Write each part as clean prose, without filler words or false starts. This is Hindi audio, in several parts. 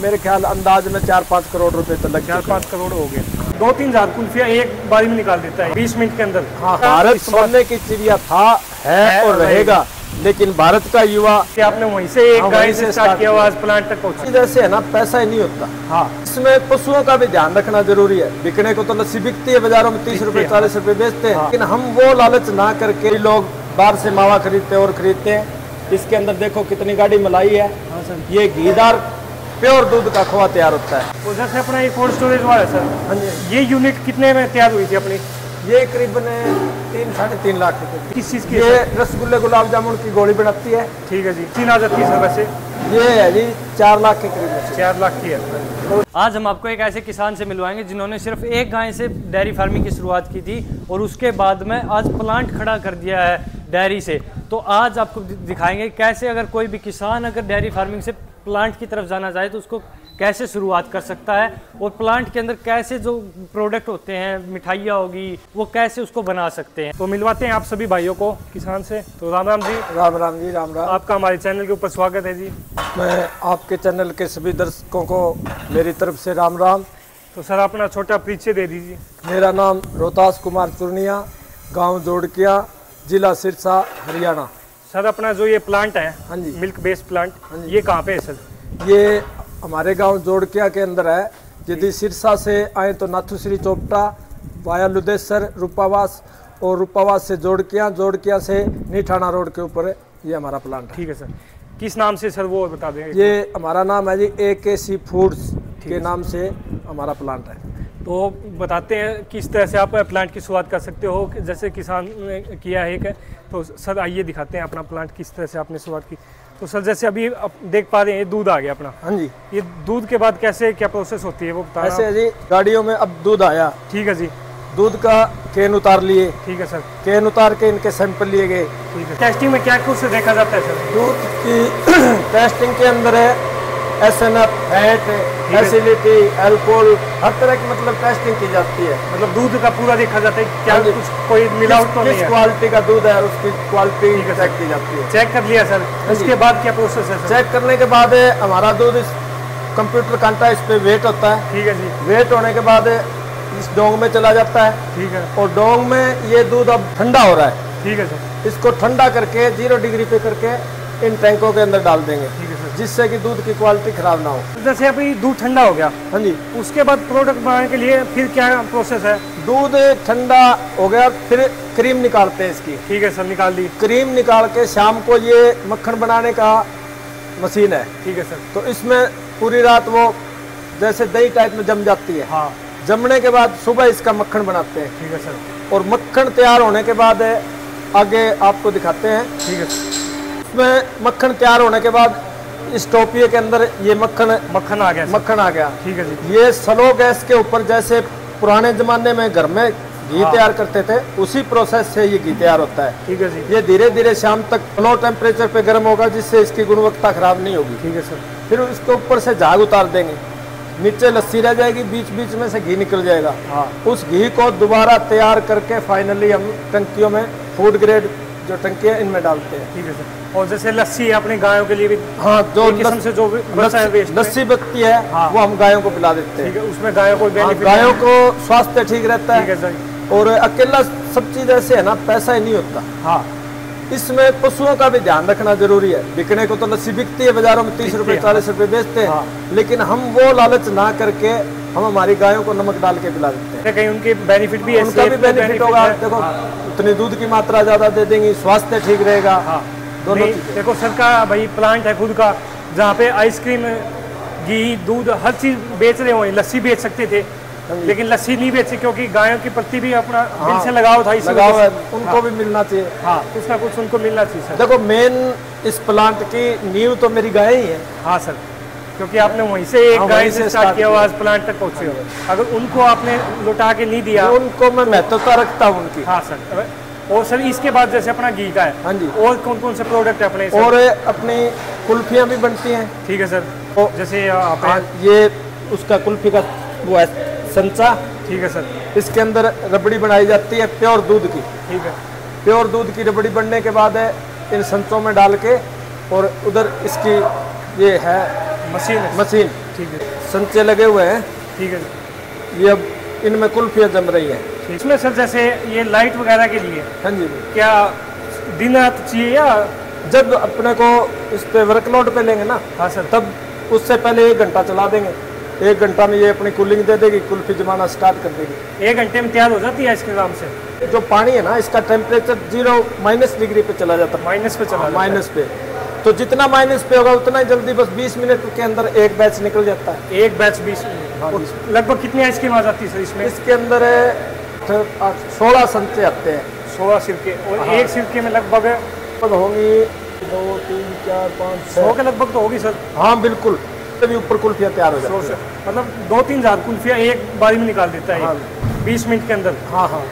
मेरे ख्याल अंदाज में 4-5 करोड़ रुपए तो लग 4-5 करोड़ हो गए। 2-3 हजार कुल्फियाँ एक बारी में निकाल देता है 20 मिनट के अंदर। हाँ, भारत सोने की चिड़िया था, है और रहेगा, लेकिन भारत का युवा कि आपने वहीं से एक गाय से स्टार्ट किया, आज प्लांट तक पहुंचा। जैसे है ना, पैसा ही नहीं होता। हाँ, इसमें पशुओं का भी ध्यान रखना जरूरी है। बिकने को तो लस्सी बिकती है बाजारों में 30 रुपए 40 रुपए बेचते हैं, लेकिन हम वो लालच ना करके लोग बाहर से मावा खरीदते और खरीदते हैं। इसके अंदर देखो कितनी गाड़ी मलाई है। हाँ सर, ये घीदार प्योर दूध का खोआ तैयार होता है। तो जैसे अपना एक कोल्ड स्टोरेज वाला है सर, हाँ जी, ये यूनिट कितने में तैयार हुई थी अपनी? ये करीबन 3-3.5 लाख रुपए। किस चीज़ की? ये रसगुल्ले गुलाब जामुन की गोली बनाती है। ठीक है जी। तीन आ जाती है सर वैसे? ये है जी 4 लाख के करीब। 4 लाख की है। तो आज हम आपको एक ऐसे किसान से मिलवाएंगे जिन्होंने सिर्फ एक गाय से डेयरी फार्मिंग की शुरुआत की थी और उसके बाद में आज प्लांट खड़ा कर दिया है डेयरी से। तो आज आपको दिखाएंगे कैसे अगर कोई भी किसान अगर डेयरी फार्मिंग से प्लांट की तरफ जाना चाहे तो उसको कैसे शुरुआत कर सकता है और प्लांट के अंदर कैसे जो प्रोडक्ट होते हैं, मिठाइयाँ होगी, वो कैसे उसको बना सकते हैं। तो मिलवाते हैं आप सभी भाइयों को किसान से। तो राम राम जी। राम राम जी, राम राम। आपका हमारे चैनल के ऊपर स्वागत है जी। मैं आपके चैनल के सभी दर्शकों को मेरी तरफ से राम राम। तो सर अपना छोटा परिचय दे दीजिए। मेरा नाम रोहतास कुमार चुर्निया, गांव जोड़किया, जिला सिरसा, हरियाणा। सर अपना जो ये प्लांट है, हाँ जी, मिल्क बेस्ड प्लांट, हाँ जी, ये कहाँ पे है सर? ये हमारे गांव जोड़किया के अंदर है। यदि सिरसा से आए तो नाथुश्री चोपटा वाया लुदेसर रूपावास, और रूपावास से जोड़किया, जोड़किया से नीठाना रोड के ऊपर ये हमारा प्लांट है। ठीक है सर। किस नाम से सर वो बता दें? ये हमारा नाम है जी AKC फूड्स के नाम से हमारा प्लांट है। तो बताते हैं किस तरह से आप प्लांट की शुरुआत कर सकते हो। जैसे किसान ने किया है एक, तो सर आइए दिखाते हैं अपना प्लांट किस तरह से आपने शुरुआत की। तो सर जैसे अभी आप देख पा रहे हैं दूध आ गया अपना। हाँ जी। ये दूध के बाद कैसे क्या प्रोसेस होती है वो बता? ऐसे जी, गाड़ियों में अब दूध आया। ठीक है जी। दूध का कैन उतार लिए। ठीक है सर। कैन उतार के इनके सैंपल लिए गए। ठीक है। टेस्टिंग में क्या कुछ देखा जाता है सर? दूध की टेस्टिंग के अंदर है SNF, फैट, एसिडिटी, अल्कोहल, हर तरह की मतलब टेस्टिंग की जाती है। मतलब दूध का पूरा देखा जाता है क्या कुछ कोई मिलावट तो नहीं है? क्वालिटी का दूध है उसकी क्वालिटी चेक की जाती है। चेक कर लिया सर। उसके बाद क्या प्रोसेस है सर? चेक करने के बाद हमारा दूध इस कंप्यूटर कांटा, इस पे वेट होता है। ठीक है जी। वेट होने के बाद इस डोंग में चला जाता है। ठीक है। और डोंग में ये दूध अब ठंडा हो रहा है। ठीक है सर। इसको ठंडा करके 0 डिग्री पे करके इन टैंकों के अंदर डाल देंगे। ठीक है सर। जिससे कि दूध की क्वालिटी खराब ना हो। जैसे अभी दूध ठंडा हो गया, हाँ जी, उसके बाद प्रोडक्ट बनाने के लिए फिर क्या प्रोसेस है? दूध ठंडा हो गया, फिर क्रीम निकालते हैं इसकी। ठीक है सर, निकाल दी। क्रीम निकाल के शाम को ये मक्खन बनाने का मशीन है। ठीक है सर। तो इसमें पूरी रात वो जैसे दही टाइप में जम जाती है। हाँ। जमने के बाद सुबह इसका मक्खन बनाते हैं। ठीक है सर। और मक्खन तैयार होने के बाद आगे आपको दिखाते हैं। ठीक है। इसमें मक्खन तैयार होने के बाद इस टोपिए के अंदर ये मक्खन आ गया। मक्खन आ गया। ठीक है जी। ये स्लो गैस के ऊपर जैसे पुराने जमाने में घर में घी तैयार करते थे, उसी प्रोसेस से ये घी तैयार होता है। ठीक है जी। ये धीरे धीरे शाम तक लो टेम्परेचर पे गर्म होगा, जिससे इसकी गुणवत्ता खराब नहीं होगी। ठीक है सर। फिर इसके ऊपर से झाग उतार देंगे, नीचे लस्सी रह जाएगी, बीच बीच में से घी निकल जाएगा। हाँ। उस घी को दोबारा तैयार करके फाइनली हम टंकियों में, फूड ग्रेड जो टंकी है इनमें डालते हैं। ठीक है सर। और जैसे लस्सी है अपनी गायों के लिए भी, हाँ, जो किस्म से जो लस्सी बचती है, हाँ, वो हम गायों को पिला देते हैं। ठीक है। उसमें गायों को बेनिफिट, गायों को स्वास्थ्य ठीक रहता है। ठीक है सर। और अकेला सब चीज ऐसे है ना, पैसा ही नहीं होता। हाँ। इसमें पशुओं का भी ध्यान रखना जरूरी है। बिकने को तो लस्सी बिकती है बाजारों में 30 रुपए 40 रुपए बेचते हैं। हाँ। लेकिन हम वो लालच ना करके हम हमारी गायों को नमक डाल के पिला देते हैं। कहीं उनके बेनिफिट भी है, उनका भी बेनिफिट होगा। देखो, उतनी दूध की मात्रा ज्यादा दे देंगी, स्वास्थ्य ठीक रहेगा। हाँ। दोनों। देखो सर का भाई प्लांट है खुद का, जहाँ पे आइसक्रीम, घी, दूध हर चीज बेच रहे हो। लस्सी बेच सकते थे लेकिन लस्सी नहीं बेची क्योंकि गायों के प्रति भी अपना दिल से लगाव था। लगाव है, उनको भी मिलना चाहिए। हाँ, कुछ ना कुछ उनको मिलना चाहिए सर। देखो, मेन इस प्लांट की नींव तो मेरी गाय ही है। हाँ सर, क्योंकि आपने वहीं से एक गाय से स्टार्ट किया, आज प्लांट तक पहुंचे हो। अगर उनको आपने लौटा के नहीं दिया, उनको मैं महत्वता रखता हूँ उनकी। हाँ सर। और सर इसके बाद जैसे अपना घी का है, हाँ जी, और कौन कौन से प्रोडक्ट है अपने? और अपनी कुल्फियाँ भी बनती हैं। ठीक है सर। जैसे ये उसका कुल्फी का वो है संचा। ठीक है सर। इसके अंदर रबड़ी बनाई जाती है प्योर दूध की। ठीक है। प्योर दूध की रबड़ी बनने के बाद इन संचों में डाल के, और उधर इसकी ये है मशीन ठीक है, संचे लगे हुए हैं। ठीक है जी। ये अब इनमें कुल्फियाँ जम रही हैं। इसमें सर जैसे ये लाइट वगैरह के लिए हाँ जी, क्या दिन रात चाहिए या? जब अपने को इस पे वर्कलोड पे लेंगे ना, हाँ सर, तब उससे पहले 1 घंटा चला देंगे। 1 घंटा में ये अपनी कूलिंग दे देगी, कुल्फी जमाना स्टार्ट कर देगी। 1 घंटे में तैयार हो जाती है इसके काम से? जो पानी है ना, इसका टेम्परेचर 0 डिग्री पे चला जाता है। माइनस पे चला माइनस पे, तो जितना माइनस पे होगा उतना ही जल्दी, बस 20 मिनट के अंदर एक बैच निकल जाता है। एक बैच 20 मिनट। हाँ, लगभग कितनी आइसक्रीम आ जाती है सर इसमें? इसके अंदर 16 संचे आते हैं। 16 सिरके, और एक सिरके में लगभग होंगी 2 3 4 5 100 के लगभग तो होगी सर। हाँ बिल्कुल, तभी ऊपर कुल्फियाँ तैयार हो जाती 100 से मतलब 2-3 हज़ार कुल्फियाँ एक बारी में निकाल देता है। हाँ। 20 मिनट के अंदर। हाँ हाँ।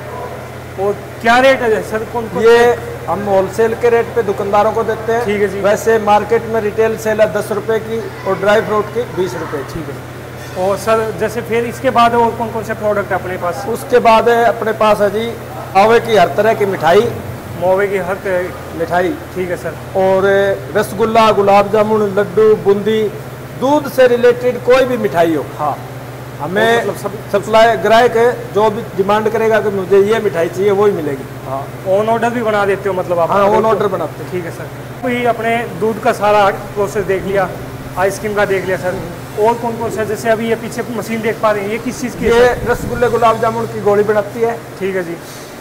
और क्या रेट है सर? कौन ये हम होलसेल के रेट पे दुकानदारों को देते हैं। ठीक है जी। वैसे मार्केट में रिटेल सेल है 10 रुपए की, और ड्राई फ्रूट की 20 रुपए। ठीक है। और सर जैसे फिर इसके बाद और कौन कौन से प्रोडक्ट है अपने पास? उसके बाद है अपने पास है जी मावे की हर तरह की मिठाई। मावे की हर तरह की मिठाई, ठीक है सर। और रसगुल्ला, गुलाब जामुन, लड्डू, बूंदी, दूध से रिलेटेड कोई भी मिठाई हो। हाँ, हमें मतलब सप्लाई ग्राहक जो भी डिमांड करेगा कि मुझे ये मिठाई चाहिए, वो ही मिलेगी। हाँ, ऑन ऑर्डर भी बना देते हो मतलब आप? हाँ, ऑन ऑर्डर बनाते हैं। ठीक है सर। कोई अपने दूध का सारा प्रोसेस देख लिया, आइसक्रीम का देख लिया सर, और कौन कौन सा? जैसे अभी ये पीछे मशीन देख पा रहे हैं, ये किस चीज़ की है? ये रसगुल्ले गुलाब जामुन की गोली बनाती है। ठीक है जी।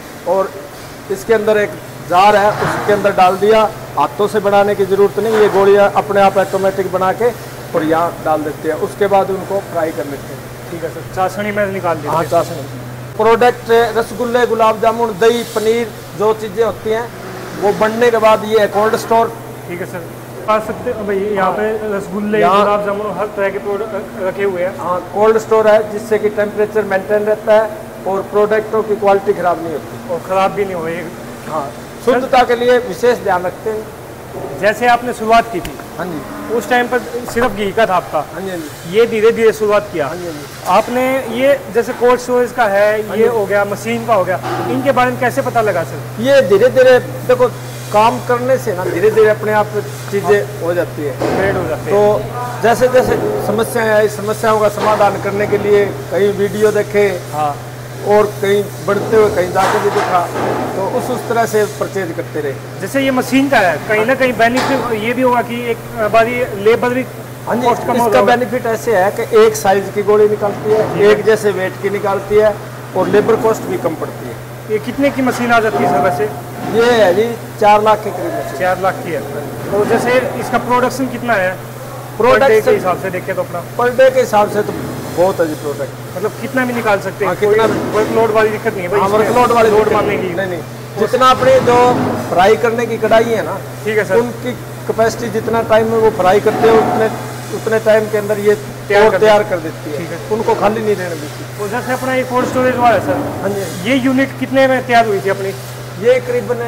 और इसके अंदर एक जार है, उसके अंदर डाल दिया, हाथों से बनाने की ज़रूरत नहीं, ये गोलियाँ अपने आप ऑटोमेटिक बना के और यहाँ डाल देते हैं। उसके बाद उनको फ्राई कर लेते हैं। ठीक है सर, चाशनी में निकाल दिया। हाँ, चाशनी। प्रोडक्ट रसगुल्ले, गुलाब जामुन, दही, पनीर, जो चीज़ें होती हैं वो बनने के बाद ये है कोल्ड स्टोर। ठीक है सर, आ सकते भाई यहाँ पे रसगुल्ले, गुलाब जामुन, हर तरह के प्रोडक्ट रखे हुए हैं। हाँ, कोल्ड स्टोर है, जिससे कि टेम्परेचर मेंटेन रहता है और प्रोडक्टों की क्वालिटी खराब नहीं होती और ख़राब भी नहीं होए। हाँ, शुद्धता के लिए विशेष ध्यान रखते हैं। जैसे आपने शुरुआत की थी, हाँ जी, उस टाइम पर सिर्फ घी का था आपका। हाँ जी, हाँ जी, ये धीरे धीरे शुरुआत किया। हाँ जी, हाँ जी। आपने ये जैसे कोल्ड स्टोरेज का है, ये हो गया, मशीन का हो गया, इनके बारे में कैसे पता लगा सर? ये धीरे धीरे देखो, काम करने से ना धीरे धीरे अपने आप चीज़ें हो जाती है, अपग्रेड हो जाते हैं। तो जैसे जैसे समस्याएं आई, समस्याओं का समाधान करने के लिए कहीं वीडियो देखे, हाँ, और कहीं बढ़ते हुए कहीं जाके भी देखा, तो उस तरह से परचेज करते रहे। जैसे ये मशीन का है, कहीं ना कहीं बेनिफिट ये भी होगा कि एक बारी लेबर भी हाँ जी, कॉस्ट कम हो इसका जाएगा। बेनिफिट ऐसे है कि एक साइज की गोली निकालती है, एक जैसे वेट की निकालती है, और लेबर कॉस्ट भी कम पड़ती है। ये कितने की मशीन आ जाती है सर वैसे? ये है जी 4 लाख के करीब मशीन। 4 लाख की है। तो जैसे इसका प्रोडक्शन कितना है प्रोडक्ट के हिसाब से देखें तो अपना? पर डे के हिसाब से तो बहुत है जी प्रोडक्ट। मतलब कितना भी निकाल सकते हैं? हाँ, कितना भी। वर्कलोड वाली दिक्कत नहीं है भाई? वर्कलोड वाली लोड मारने की नहीं, जितना अपने जो फ्राई करने की कढ़ाई है ना, ठीक है सर, उनकी कैपेसिटी जितना टाइम में वो फ्राई करते हैं उतने टाइम के अंदर ये तैयार कर देती है। ठीक है, उनको खाली नहीं रहने देती। तो जैसे अपना ये कोल्ड स्टोरेज वाला है सर, हाँ जी, ये यूनिट कितने में तैयार हुई थी अपनी? ये करीबन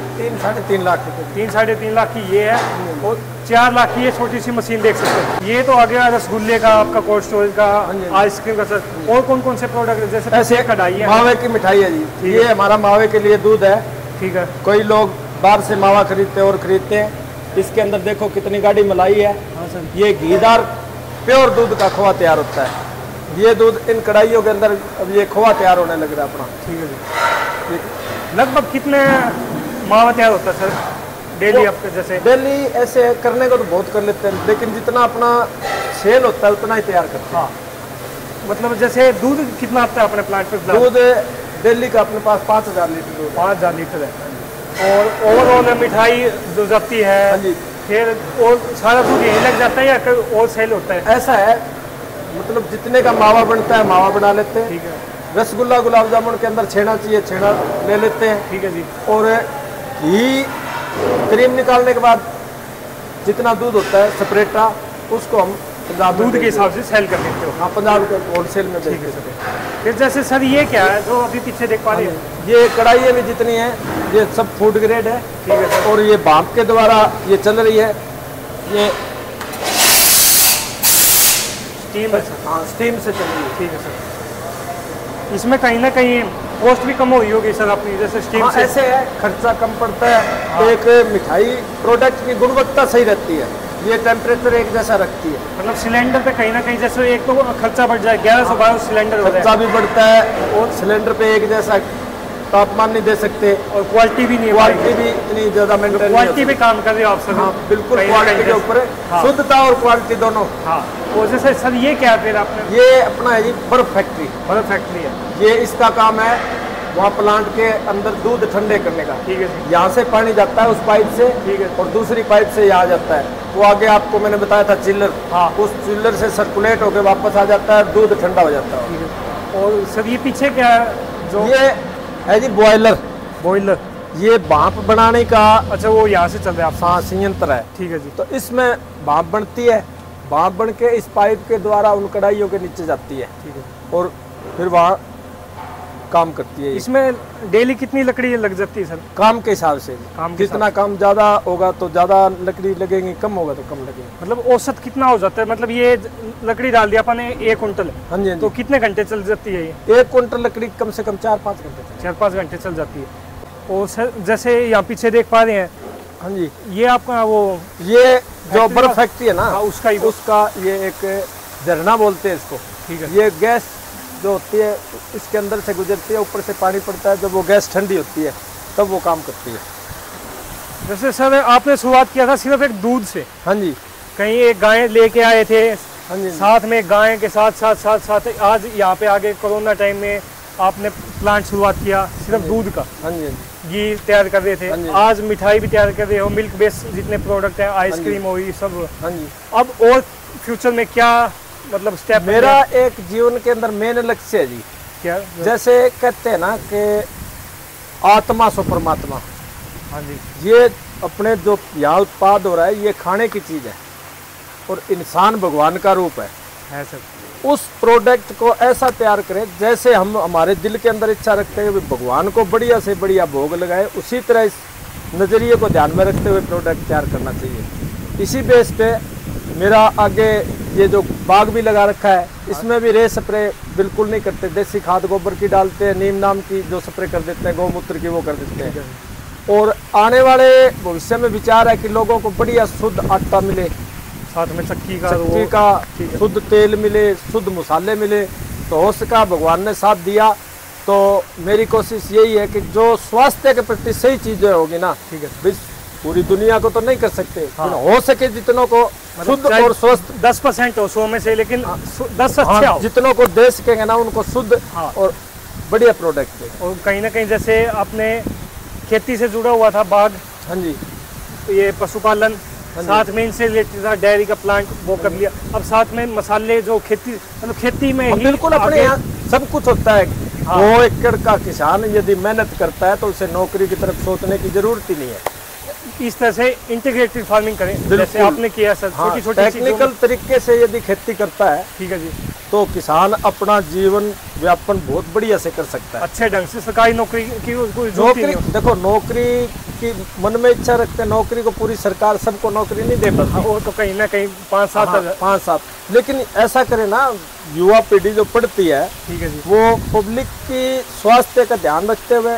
3-3.5 लाख रुपए। 3-3.5 लाख की ये है, और 4 लाख की ये छोटी सी मशीन देख सकते हैं। ये तो आ गया रसगुल्ले का, आपका कोल्ड स्टोरेज का, आइसक्रीम का सर। और कौन कौन से प्रोडक्ट जैसे ऐसे कढ़ाई है? मावे की मिठाई है जी, ये हमारा मावे के लिए दूध है। ठीक है, कोई लोग बाहर से मावा खरीदते और खरीदते हैं। इसके अंदर देखो कितनी गाढ़ी मलाई है। हाँ सर, ये घीदार प्योर दूध का खोआ तैयार होता है। ये दूध इन कढ़ाइयों के अंदर अब ये खोआ तैयार होने लग रहा है अपना। ठीक है जी। लगभग कितने मावा तैयार होता है सर डेली आपके? जैसे डेली ऐसे करने को तो बहुत कर लेते हैं, लेकिन जितना अपना सेल होता है उतना ही तैयार करते हैं। हाँ, मतलब जैसे दूध कितना आता है अपने प्लांट पे? दूध डेली का अपने पास 5000 लीटर दूध। 5000 लीटर है। और ओवरऑल मिठाई जो जाती है, हाँ जी, फिर और सारा दूध यही लग जाता है या कोई और सेल होता है? ऐसा है, मतलब जितने का मावा बनता है मावा बना लेते हैं। ठीक है, रसगुल्ला गुलाब जामुन के अंदर छेना चाहिए, छेना ले लेते हैं। ठीक है जी। और घी क्रीम निकालने के बाद जितना दूध होता है सेपरेटा, उसको हम दूध के हिसाब से सेल कर देते हो? हाँ, 50 रुपये होलसेल में बेचते हैं। फिर जैसे सर ये क्या है जो अभी पीछे देख पा रहे हैं? ये कढ़ाइयाँ भी जितनी हैं ये सब फूड ग्रेड है। ठीक है सर। और ये भाप के द्वारा ये चल रही है। ये स्टीम है सर? हाँ, स्टीम से चल रही है। ठीक है सर। इसमें कहीं ना कहीं कॉस्ट भी कम हो रही होगी सर अपनी, जैसे स्टीम से? ऐसे है, खर्चा कम पड़ता है। एक मिठाई प्रोडक्ट की गुणवत्ता सही रहती है। ये टेम्परेचर एक जैसा रखती है। मतलब सिलेंडर पे कहीं ना कहीं जैसे एक तो खर्चा बढ़ जाए, 1112 सिलेंडर हो खर्चा भी बढ़ता है और सिलेंडर पे एक जैसा तापमान नहीं दे सकते और क्वालिटी भी नहीं, क्वालिटी भी इतनी ज़्यादा मेंटेन। क्वालिटी पे काम कर रहे हो आप सर? हाँ बिल्कुल, क्वालिटी के ऊपर शुद्धता और क्वालिटी दोनों। हाँ, और जैसे सर ये क्या है फिर आपने? ये अपना है जी बर्फ फैक्ट्री। बर्फ फैक्ट्री है, ये इसका काम है वहाँ प्लांट के अंदर दूध ठंडे करने का। ठीक है, यहाँ से पानी जाता है उस पाइप से, ठीक है, और दूसरी पाइप से यहाँ जाता है। वो आगे आपको मैंने बताया था चिल्लर, हाँ, उस चिल्लर से सर्कुलेट होकर वापस आ जाता है, दूध ठंडा हो जाता है। और सर ये पीछे क्या है जो? ये है जी बॉयलर। बॉयलर, ये भाप बनाने का। अच्छा, वो यहाँ से चल रहा है? हाँ, संयंत्र है। ठीक है जी। तो इसमें भाप बनती है, भाप बन के इस पाइप के द्वारा उन कढ़ाइयों के नीचे जाती है। ठीक है, और फिर वहाँ काम करती है। इसमें डेली कितनी लकड़ी लग जाती है सर? काम के हिसाब से, जितना काम ज़्यादा होगा तो ज़्यादा लकड़ी लगेगी, कम होगा तो कम लगेगी। मतलब औसत कितना हो जाता है? मतलब ये लकड़ी डाल दिया अपने 1 कुंटल, हाँ जी, तो कितने घंटे चल जाती है ये? 1 कुंटल लकड़ी कम से कम 4-5 घंटे 4-5 घंटे चल जाती है। और सर जैसे यहाँ पीछे देख पा रहे हैं, हाँ जी, ये आपका वो ये जो बर्फ फैक्ट्री है ना, उसका ये एक झरना बोलते हैं इसको। ठीक है, ये गैस जो होती है इसके अंदर से गुजरती है, ऊपर से पानी पड़ता है, जब वो गैस ठंडी होती है तब वो काम करती है। जैसे सर आपने शुरुआत किया था सिर्फ एक दूध से, हाँ जी, कहीं एक गाय लेके आए थे, हाँ जी, साथ में गाय के साथ आज यहाँ पे आगे कोरोना टाइम में आपने प्लांट शुरुआत किया सिर्फ दूध का। हाँ जी, घी तैयार कर रहे थे, आज मिठाई भी तैयार कर रहे हो, मिल्क बेस्ड जितने प्रोडक्ट हैं, आइसक्रीम हो, ये सब। हाँ जी। अब और फ्यूचर में क्या मतलब स्टेप? मेरा एक जीवन के अंदर मेन लक्ष्य है जी, क्या? जैसे कहते हैं ना कि आत्मा सो परमात्मा। हाँ जी, ये अपने जो यहाँ उत्पाद हो रहा है ये खाने की चीज़ है और इंसान भगवान का रूप है सर। उस प्रोडक्ट को ऐसा तैयार करें जैसे हम हमारे दिल के अंदर इच्छा रखते हैं भगवान को बढ़िया से बढ़िया भोग लगाए, उसी तरह इस नज़रिए को ध्यान में रखते हुए प्रोडक्ट तैयार करना चाहिए। इसी बेस पे मेरा आगे ये जो बाग भी लगा रखा है, इसमें भी रे स्प्रे बिल्कुल नहीं करते, देसी खाद गोबर की डालते हैं, नीम नाम की जो स्प्रे कर देते हैं, गौमूत्र की वो कर देते हैं। और आने वाले भविष्य में विचार है कि लोगों को बढ़िया शुद्ध आटा मिले, साथ में चक्की का शुद्ध तेल मिले, शुद्ध मसाले मिले। तो हो सका भगवान ने साथ दिया, तो मेरी कोशिश यही है कि जो स्वास्थ्य के प्रति सही चीज़ें होगी ना, ठीक है, पूरी दुनिया को तो नहीं कर सकते, हाँ, हो सके जितनों को शुद्ध और स्वस्थ 10% हो 100 में से, लेकिन 10 अच्छे हो, जितनों को दे सकेंगे ना उनको शुद्ध और बढ़िया प्रोडक्ट दे। और कहीं ना कहीं जैसे आपने खेती से जुड़ा हुआ था बाग, हाँ जी, ये पशुपालन, साथ में इनसे रिलेटेड था डेयरी का प्लांट, वो कर लिया। अब साथ में मसाले जो खेती, मतलब खेती में ही बिल्कुल अपने यहाँ सब कुछ होता है। 2 एकड़ का किसान यदि मेहनत करता है तो उसे नौकरी की तरफ सोचने की जरूरत ही नहीं है। इस तरह से इंटीग्रेटेड फार्मिंग करें जैसे आपने किया सर, छोटी छोटी टेक्निकल तरीके से यदि खेती करता है, ठीक है जी, तो किसान अपना जीवन व्यापन बहुत बढ़िया से कर सकता है, अच्छे ढंग से। सरकारी नौकरी की नौकरी देखो, नौकरी की मन में इच्छा रखते हैं, नौकरी को पूरी सरकार सबको नौकरी नहीं दे पाती, वो तो कहीं ना कहीं 5-7 लेकिन ऐसा करे ना, युवा पीढ़ी जो पढ़ती है, ठीक है जी, वो पब्लिक की स्वास्थ्य का ध्यान रखते हुए,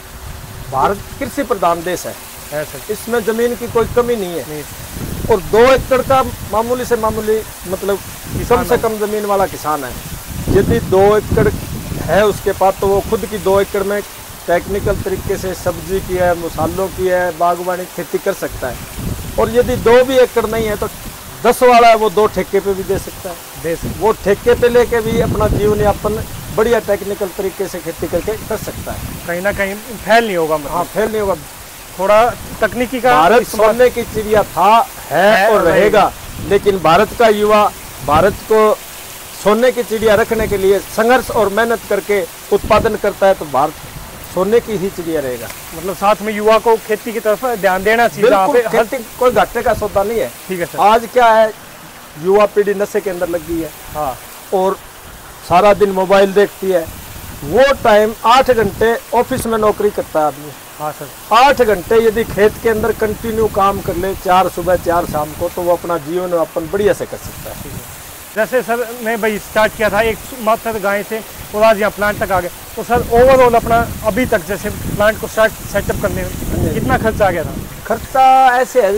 भारत कृषि प्रधान देश है, इसमें जमीन की कोई कमी नहीं है, और 2 एकड़ का मामूली से मामूली मतलब कम से कम जमीन वाला किसान है। यदि 2 एकड़ है उसके पास, तो वो खुद की 2 एकड़ में टेक्निकल तरीके से सब्जी की है, मसालों की है, बागवानी खेती कर सकता है। और यदि 2 भी एकड़ नहीं है तो 10 वाला है, वो 2 ठेके पे भी दे सकता है, वो ठेके पे लेके भी अपना जीवन यापन बढ़िया टेक्निकल तरीके से खेती करके कर सकता है। कहीं ना कहीं फैल नहीं होगा, हाँ फैल नहीं होगा। थोड़ा तकनीकी का भारत सोने की चिड़िया था, है और रहेगा, लेकिन भारत का युवा भारत को सोने की चिड़िया रखने के लिए संघर्ष और मेहनत करके उत्पादन करता है, तो भारत सोने की ही चिड़िया रहेगा। मतलब साथ में युवा को खेती की तरफ ध्यान देना चाहिए। बिल्कुल, खेती कोई घाटे का सौदा नहीं है। ठीक है सर। आज क्या है, युवा पीढ़ी नशे के अंदर लग गई है, हाँ, और सारा दिन मोबाइल देखती है। वो टाइम 8 घंटे ऑफिस में नौकरी करता है आदमी, हाँ सर, 8 घंटे यदि खेत के अंदर कंटिन्यू काम कर ले, 4 सुबह 4 शाम को, तो वो अपना जीवन अपन बढ़िया से कर सकता है। जैसे सर मैं भाई स्टार्ट किया था एक मात्र गाय से, और आज यहाँ प्लांट तक आ गए, तो सर ओवरऑल अपना अभी तक जैसे प्लांट को सेटअप करने में कितना खर्चा आ गया था? खर्चा ऐसे है,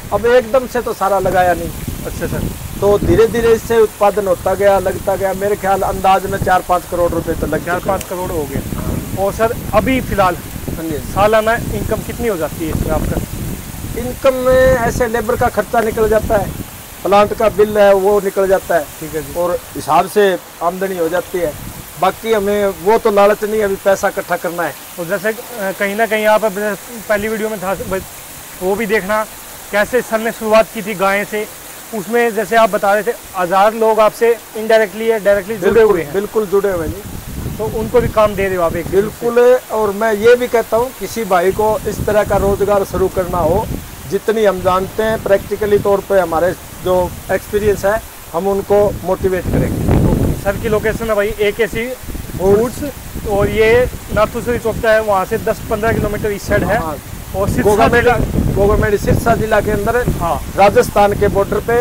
अब एकदम से तो सारा लगाया नहीं। अच्छा सर। तो धीरे धीरे इससे उत्पादन होता गया, लगता गया। मेरे ख्याल अंदाज में 4-5 करोड़ रुपए तो लग 4-5 करोड़ हो गए। और सर अभी फिलहाल सालाना इनकम कितनी हो जाती है इसमें आपका? इनकम में ऐसे लेबर का खर्चा निकल जाता है, प्लांट का बिल है वो निकल जाता है, ठीक है जी, और हिसाब से आमदनी हो जाती है। बाकी हमें वो तो लालच नहीं, अभी पैसा इकट्ठा करना है। और जैसे कहीं ना कहीं आप पहली वीडियो में था वो भी देखना कैसे सर ने शुरुआत की थी गाय से, उसमें जैसे आप बता रहे थे 1000 लोग आपसे इनडायरेक्टली या डायरेक्टली जुड़े हुए हैं। बिल्कुल जुड़े हुए जी, तो उनको भी काम दे रहे हो आप एक? बिल्कुल। और मैं ये भी कहता हूँ किसी भाई को इस तरह का रोजगार शुरू करना हो, जितनी हम जानते हैं प्रैक्टिकली तौर पे हमारे जो एक्सपीरियंस है, हम उनको मोटिवेट करेंगे। तो सर की लोकेशन है भाई AKC फूड्स, और ये नाथूसरी चौकता है, वहाँ से 10-15 किलोमीटर इस साइड है। और गवर्नमेंट सिरसा जिला के अंदर, हाँ, राजस्थान के बॉर्डर पे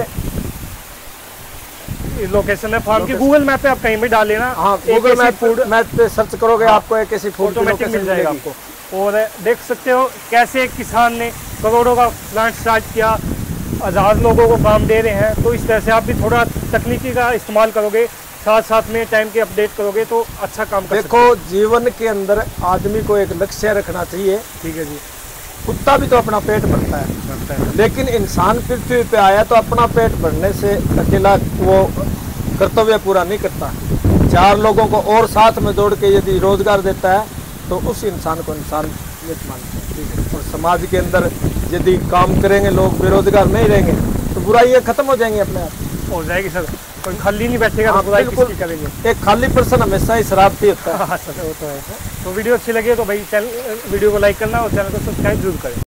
लोकेशन है फार्म की। गूगल मैप पे आप कहीं भी डाल लेना, हाँ, गूगल मैप पे सर्च करोगे, हाँ, आपको AKC फूड ऑटोमेटिक मिल जाएगा आपको। और देख सकते हो कैसे एक किसान ने करोड़ों का प्लांट स्टार्ट किया, 1000 लोगों को काम दे रहे हैं। तो इस तरह से आप भी थोड़ा तकनीकी का इस्तेमाल करोगे, साथ साथ में टाइम के अपडेट करोगे तो अच्छा काम कर सकते हो। देखो, जीवन के अंदर आदमी को एक लक्ष्य रखना चाहिए, ठीक है जी। कुत्ता भी तो अपना पेट भरता है, लेकिन इंसान पृथ्वी पे आया तो अपना पेट भरने से अकेला वो कर्तव्य पूरा नहीं करता। 4 लोगों को और साथ में जोड़ के यदि रोजगार देता है तो उस इंसान को इंसान मानते हैं। और समाज के अंदर यदि काम करेंगे, लोग बेरोजगार नहीं रहेंगे तो बुराइयाँ खत्म हो जाएंगी, अपने आप हो जाएगी सर। कोई खाली नहीं बैठेगा, हाँ, तो बुराई किसकी करेंगे? एक खाली पर्सन हमेशा ही शरारती होता है। हाँ सर, वो तो है। तो वीडियो अच्छी लगी तो भाई वीडियो को लाइक करना और चैनल को सब्सक्राइब जरूर करें।